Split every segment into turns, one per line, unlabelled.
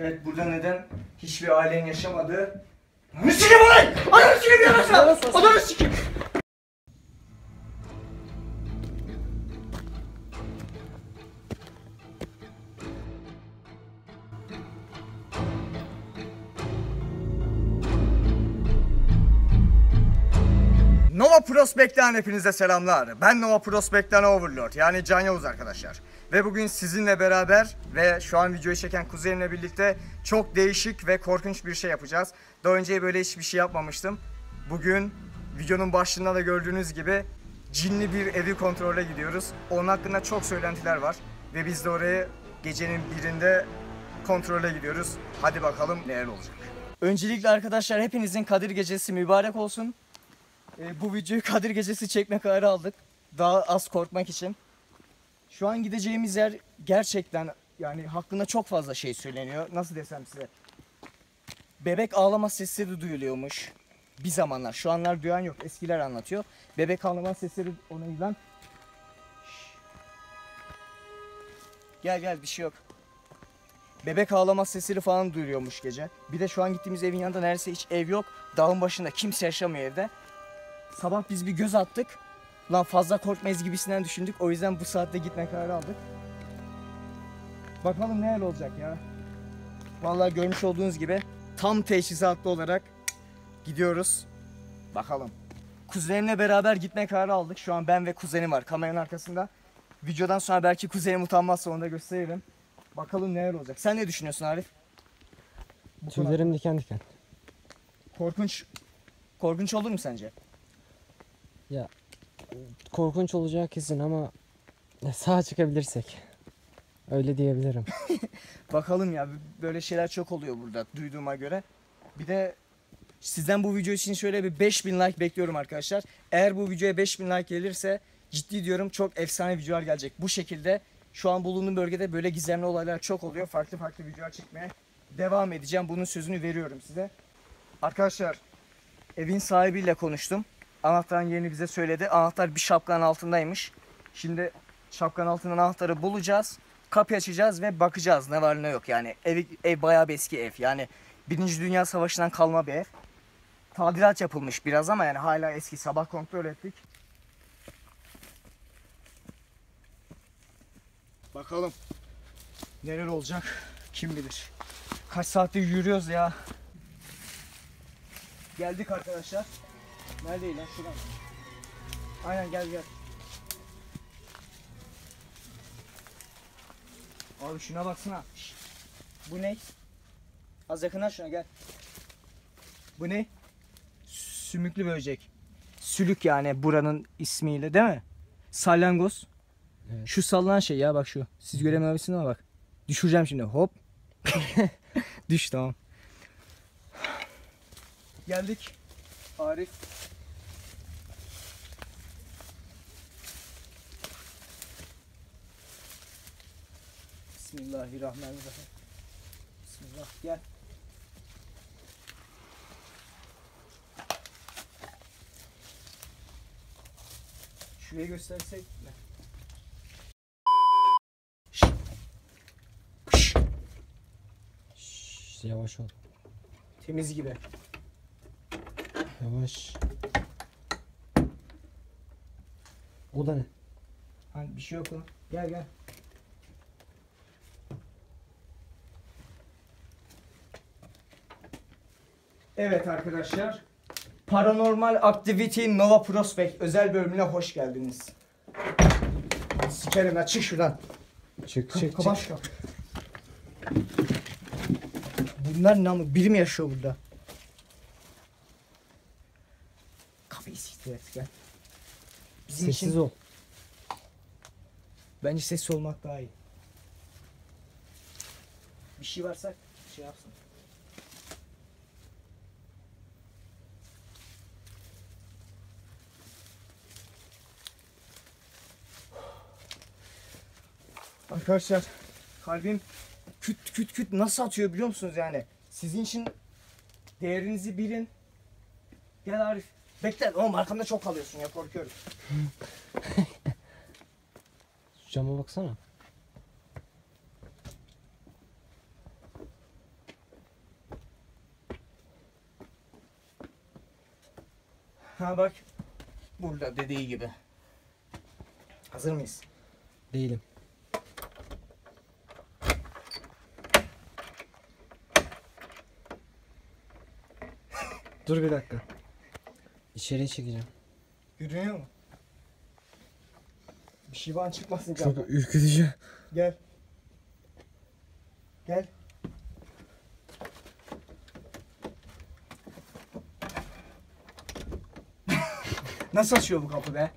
Evet, burada neden hiçbir ailen yaşamadı? Ananı sikeyim olay! Ananı sikeyim yanasına! Ananı sikeyim! Nova Prospect'ten hepinize selamlar. Ben Nova Prospect'ten Overlord, yani Can Yavuz arkadaşlar. Ve bugün sizinle beraber ve şu an videoyu çeken kuzenimle birlikte çok değişik ve korkunç bir şey yapacağız. Daha önce böyle hiçbir şey yapmamıştım. Bugün videonun başlığında da gördüğünüz gibi cinli bir evi kontrole gidiyoruz. Onun hakkında çok söylentiler var. Ve biz de oraya gecenin birinde kontrole gidiyoruz. Hadi bakalım neler olacak. Öncelikle arkadaşlar hepinizin Kadir Gecesi mübarek olsun. Bu videoyu Kadir Gecesi çekme kararı aldık. Daha az korkmak için. Şu an gideceğimiz yer gerçekten yani hakkında çok fazla şey söyleniyor. Nasıl desem size. Bebek ağlama sesleri duyuluyormuş. Bir zamanlar. Şu anlar duyan yok. Eskiler anlatıyor. Bebek ağlama sesleri onaylan. Gel bir şey yok. Bebek ağlama sesleri falan duyuluyormuş gece. Bir de şu an gittiğimiz evin yanında neredeyse hiç ev yok. Dağın başında kimse yaşamıyor evde. Sabah biz bir göz attık. Lan fazla korkmayız gibisinden düşündük. O yüzden bu saatte gitme kararı aldık. Bakalım neler olacak ya. Vallahi görmüş olduğunuz gibi tam teçhizatlı olarak gidiyoruz. Bakalım. Kuzenimle beraber gitme kararı aldık. Şu an ben ve kuzenim var kameranın arkasında. Videodan sonra belki kuzenim utanmazsa onu da gösteririm. Bakalım neler olacak. Sen ne düşünüyorsun Arif?
Tüylerim diken diken.
Korkunç olur mu sence?
Ya korkunç olacak kesin ama sağa çıkabilirsek öyle diyebilirim.
Bakalım ya, böyle şeyler çok oluyor burada duyduğuma göre. Bir de sizden bu video için şöyle bir 5000 like bekliyorum arkadaşlar. Eğer bu videoya 5000 like gelirse ciddi diyorum çok efsane videolar gelecek. Bu şekilde şu an bulunduğum bölgede böyle gizemli olaylar çok oluyor. Farklı videolar çekmeye devam edeceğim. Bunun sözünü veriyorum size. Arkadaşlar evin sahibiyle konuştum. Anahtarın yerini bize söyledi. Anahtar bir şapkanın altındaymış. Şimdi şapkanın altından anahtarı bulacağız. Kapıyı açacağız ve bakacağız ne var ne yok. Yani ev bayağı bir eski ev. Yani 1. Dünya Savaşı'ndan kalma bir ev. Tadilat yapılmış biraz ama yani hala eski. Sabah kontrol ettik. Bakalım neler olacak kim bilir. Kaç saattir yürüyoruz ya. Geldik arkadaşlar. Neredeydi lan? Şuradan. Aynen gel. Abi şuna baksana. Şişt. Bu ne? Az yakına şuna gel. Bu ne? Sümüklü böcek. Sülük yani buranın ismiyle değil mi? Salyangoz. Evet. Şu sallanan şey ya bak şu. Siz göremiyorsunuz ama bak. Düşüreceğim şimdi hop. Düş tamam. Geldik. Arif. Bismillahirrahmanirrahim. Bismillah gel. Şuraya göstersek mi?
Yavaş ol.
Temiz gibi.
Yavaş. O da ne?
Hani bir şey yok lan. Gel. Evet arkadaşlar. Paranormal Activity Nova Prospect özel bölümüne hoş geldiniz. Sikerim ya, çık şuradan.
Çık.
Kapat. Bunlar ne ama? Biri mi yaşıyor burada? Kapıyı siktir et gel.
Sessiz ol.
Bence sessiz olmak daha iyi. Bir şey varsa şey yapsın. Arkadaşlar kalbim küt nasıl atıyor biliyor musunuz yani? Sizin için değerinizi bilin. Gel Arif. Bekle oğlum, arkamda çok kalıyorsun ya, korkuyorum.
Şu cama baksana.
Ha bak. Burada dediği gibi. Hazır mıyız?
Değilim. Dur bir dakika. İçeriye çekeceğim.
Görünüyor mu? Bir şey var çıkmasın canım.
Çok ürkütücü.
Gel. Gel. Nasıl açıyor bu kapı be?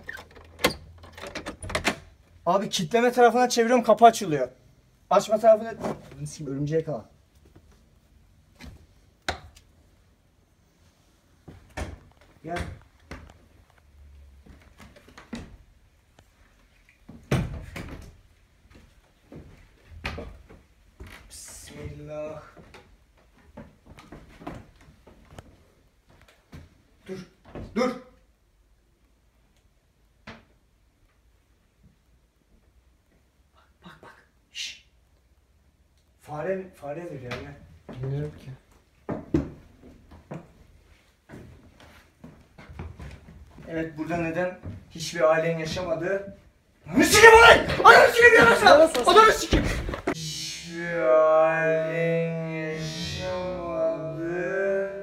Abi kitleme tarafına çeviriyorum, kapı açılıyor. Açma tarafına... Örümceğe kal. Gel. Bismillah. Dur. Dur. Bak. Şşş. Faredir yani.
Bilmiyorum ki.
Evet, burada neden hiçbir ailen yaşamadığı... Ananı sikeyim olay! Ananı sikeyim yarasa! Ananı sikeyim! Hiçbir ailen yaşamadığı...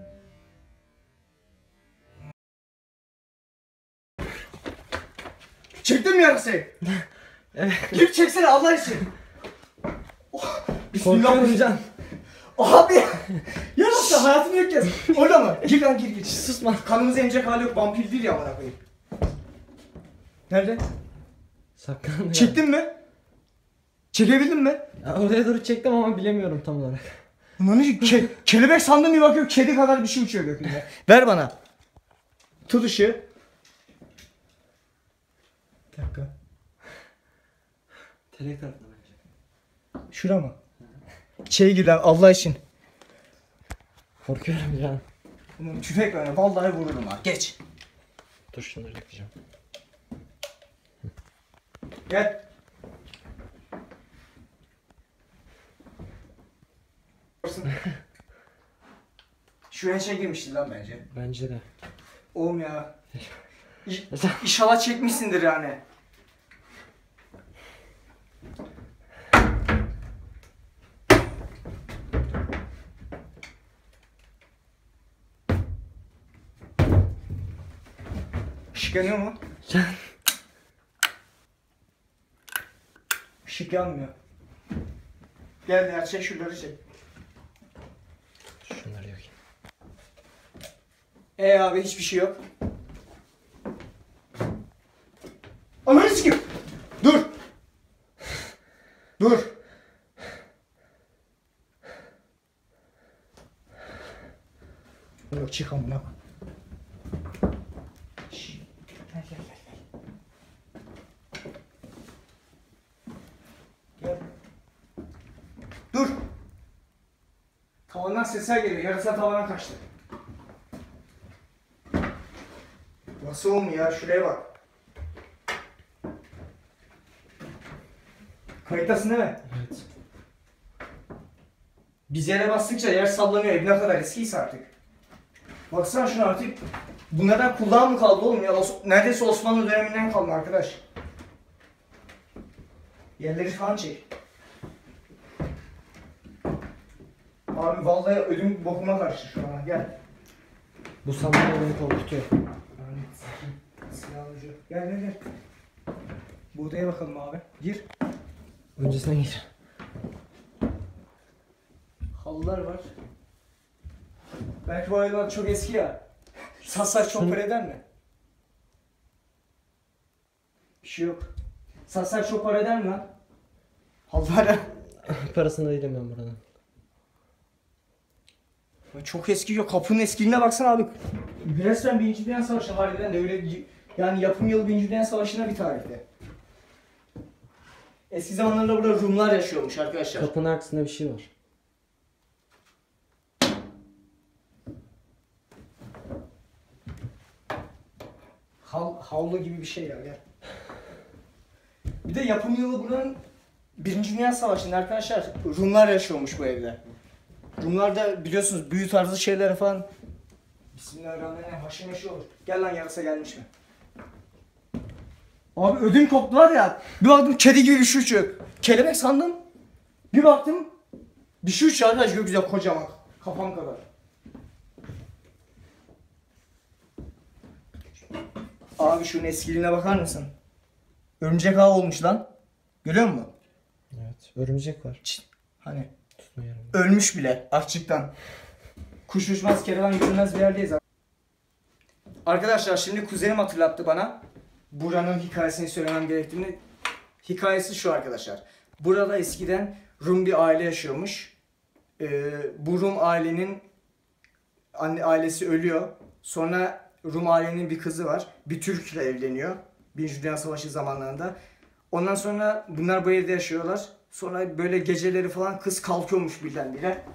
Çektin mi yarasayı?
Evet.
Gir çeksene Allah için. Oh,
Korkuyorum Can.
Abi! Yarasa hayatını yok kez. Orada mı? Gir lan gir.
Susma.
Kanımızı emecek hali yok. Vampir değil ya amına koyayım. Nerede?
Saklandı.
Çektin mi? Çekebildin mi?
Ya oraya doğru çektim ama bilemiyorum tam olarak.
Lan kelebek sandım bir bakıyorum kedi kadar bir şey uçuyor gökyüzünde. Ver bana. Tut ışığı. Bir dakika.
Telek tarafına bence.
Şura mı? İçeri gir lan Allah için.
Korkuyorum Can.
Tüfek ver. Vallahi vururum ha. Geç.
Dur şunları yakacağım.
Gel. Şuraya şey girmişti lan bence.
Bence de.
Oğlum ya. İnşallah çekmişsindir yani. Işık yanıyor mu?
Can.
Işık yanmıyor. Gel diğer şey şunları çek.
Şunları yakayım.
Abi hiçbir şey yok. Ananı sikeyim. Dur. Dur. Yok çık amına. Gel. Gel. Dur. Tavandan sesler geliyor. Yarasa tavana kaçtı. Nasıl olmuyor ya? Şuraya bak. Kayıttasın değil mi?
Evet.
Biz yere bastıkça yer sallanıyor. Ev ne kadar eskiyse artık. Baksana şuna artık. Bunlardan kulağım mı kaldı oğlum ya? Neredeyse Osmanlı döneminden kaldı arkadaş. Yerleri falan çek. Abi vallahi ödüm bokuma karşı şu an. Gel.
Bu sandalye beni korkutuyor.
Silah ucu. Gel. Bu odaya bakalım abi. Gir.
Öncesine gir.
Halılar var. Belki bu halılar çok eski ya. Satsak çok para eder mi? Bir şey yok. Satsak çok para eder mi lan? Halılar
Parasını değilim ben buranın.
çok eski yok. Kapının eskiliğine baksana abi. Resmen Birinci Dünya Savaşı harbiden de öyle yani yapım yılı Birinci Dünya Savaşı'na bir tarihte. Eski zamanlarda burada Rumlar yaşıyormuş arkadaşlar.
Kapının arkasında bir şey var.
Havlu gibi bir şey ya gel. Bir de yapım yılı buranın Birinci Dünya Savaşı'nda arkadaşlar Rumlar yaşıyormuş bu evde. Rumlar da biliyorsunuz büyü tarzı şeylere falan Bismillahirrahmanirrahim. Haşır neşir olur. Gel lan, yarasa gelmiş mi? Abi ödüm koptu var ya. Bir baktım kedi gibi bir şey uçuyor. Kelebek sandım. Bir baktım bir şey uçuyor arkadaş, gökyüzüne kocaman. Kafam kadar. Abi şunun eskiliğine bakar mısın? Örümcek ağ olmuş lan. Görüyor musun?
Evet. Örümcek var.
Hani
Tutmuyorum.
ölmüş bile açlıktan. Kuş uçmaz, kervan yürümez bir yerdeyiz. Arkadaşlar şimdi kuzenim hatırlattı bana. Buranın hikayesini söylemem gerektiğini. Hikayesi şu arkadaşlar. Burada eskiden Rum bir aile yaşıyormuş. Bu Rum ailenin ailesi ölüyor. Sonra Rum ailenin bir kızı var. Bir Türk'le evleniyor. Birinci Dünya Savaşı zamanlarında. Ondan sonra bunlar bu evde yaşıyorlar. Sonra böyle geceleri falan kız kalkıyormuş birdenbire.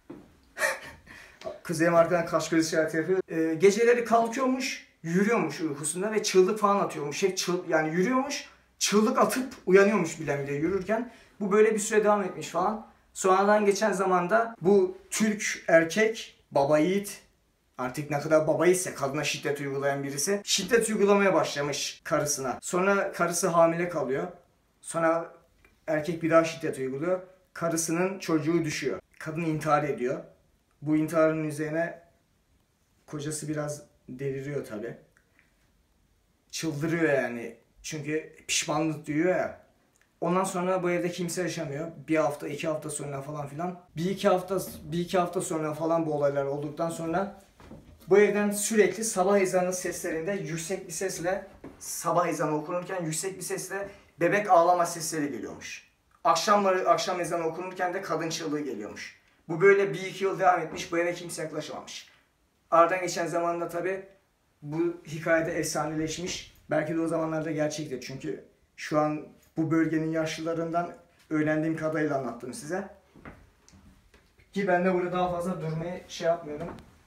Kuzenim arkadan kaş göz işareti yapıyor. Geceleri kalkıyormuş, yürüyormuş uykusunda ve çığlık falan atıyormuş. Hep yani yürüyormuş, çığlık atıp uyanıyormuş birdenbire yürürken. Bu böyle bir süre devam etmiş falan. Sonradan geçen zamanda bu Türk erkek, baba yiğit, artık ne kadar baba ise kadına şiddet uygulayan birisi, şiddet uygulamaya başlamış karısına. Sonra karısı hamile kalıyor. Sonra erkek bir daha şiddet uyguluyor. Karısının çocuğu düşüyor. Kadın intihar ediyor. Bu intiharın üzerine kocası biraz deliriyor tabi. Çıldırıyor yani. Çünkü pişmanlık duyuyor ya. Ondan sonra bu evde kimse yaşamıyor. Bir hafta, 2 hafta sonra falan filan. Bir iki hafta sonra falan bu olaylar olduktan sonra bu evden sürekli sabah ezanı seslerinde yüksek bir sesle, sabah ezanı okunurken yüksek bir sesle bebek ağlama sesleri geliyormuş. Akşam ezanı okunurken de kadın çığlığı geliyormuş. Bu böyle 1-2 yıl devam etmiş. Bu eve kimse yaklaşamamış. Aradan geçen zamanda tabi bu hikayede efsaneleşmiş. Belki de o zamanlarda gerçektir. Çünkü şu an bu bölgenin yaşlılarından öğrendiğim kadarıyla anlattım size. Ki ben de burada daha fazla durmaya şey yapmıyorum.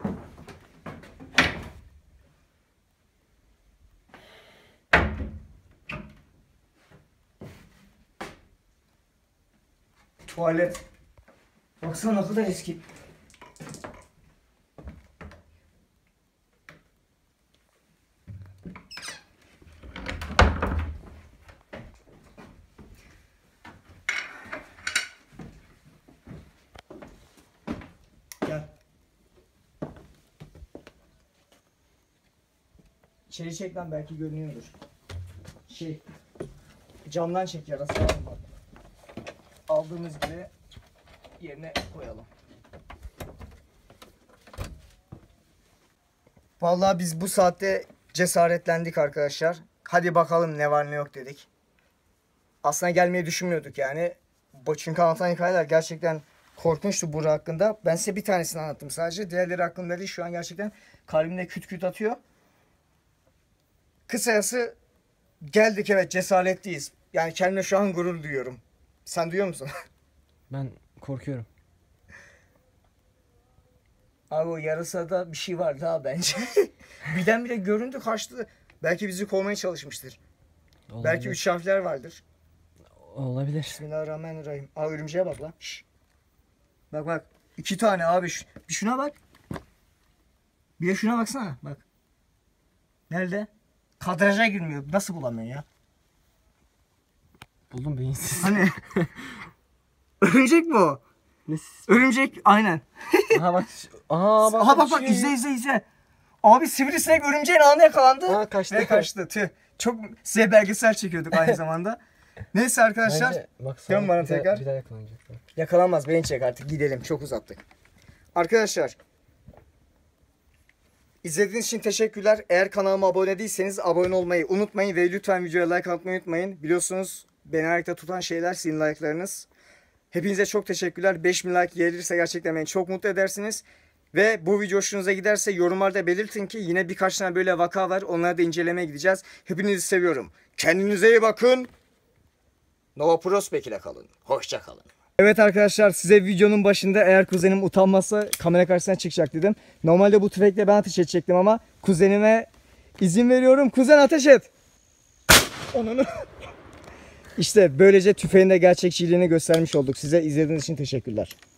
Tuvalet. Baksana ne kadar eski. Gel. İçeri çek lan, belki görünüyordur. Camdan çek, yarası var mı? Aldığımız gibi yerine koyalım. Vallahi biz bu saatte cesaretlendik arkadaşlar. Hadi bakalım ne var ne yok dedik. Aslında gelmeyi düşünmüyorduk yani. Çünkü anlatan hikayeler gerçekten korkunçtu Burak hakkında. Ben size bir tanesini anlattım sadece. Diğerleri hakkında değil, şu an gerçekten kalbimde küt küt atıyor. Kısacası geldik, evet, cesaretliyiz. Yani kendime şu an gurur duyuyorum. Sen duyuyor musun?
Ben korkuyorum.
Abi o yarasada bir şey var daha bence. Birdenbire göründü, kaçtı. Belki bizi kovmaya çalışmıştır.
Olabilir.
Belki 3 harfler vardır.
Olabilir.
Bismillahirrahmanirrahim. Aa, örümceğe bak lan. Şş. Bak bak. 2 tane abi. Bir şuna bak. Bir de şuna baksana. Bak. Nerede? Kadraja girmiyor. Nasıl bulamıyor ya?
Buldum beyinsiz.
Hani? Örümcek mi o?
Ne?
Örümcek aynen.
Aha bak. Aha
Aha bak bak, izle. Abi sivrisinek örümceğin ağına yakalandı.
Ha, kaçtı.
Ve kaçtı. Tüh. Çok size belgesel çekiyorduk aynı zamanda. Neyse arkadaşlar.
Bence, bak,
Dön bana tekrar.
Bir daha yakalanacak.
Yakalanmaz, beni çek artık, gidelim, çok uzattık. Arkadaşlar, İzlediğiniz için teşekkürler. Eğer kanalıma abone değilseniz abone olmayı unutmayın ve lütfen videoya like atmayı unutmayın. Biliyorsunuz beni ayakta tutan şeyler sizin like'larınız. Hepinize çok teşekkürler. 5000 like gelirse gerçekten beni çok mutlu edersiniz. Ve bu video hoşunuza giderse yorumlarda belirtin ki yine birkaç tane böyle vaka var. Onları da incelemeye gideceğiz. Hepinizi seviyorum. Kendinize iyi bakın. Nova Prospect ile kalın. Hoşça kalın. Evet arkadaşlar, size videonun başında eğer kuzenim utanmazsa kamera karşısına çıkacak dedim. Normalde bu tüfekle ben ateş edecektim ama kuzenime izin veriyorum. Kuzen, ateş et. Onunu. İşte böylece tüfeğin de gerçekçiliğini göstermiş olduk. Size izlediğiniz için teşekkürler.